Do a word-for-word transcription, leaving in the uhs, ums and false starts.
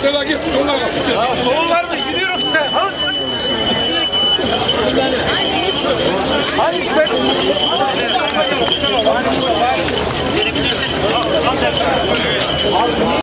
Mesela git soluna bak. Sol var mı? Gidiyoruz sen. Hadi İsmet.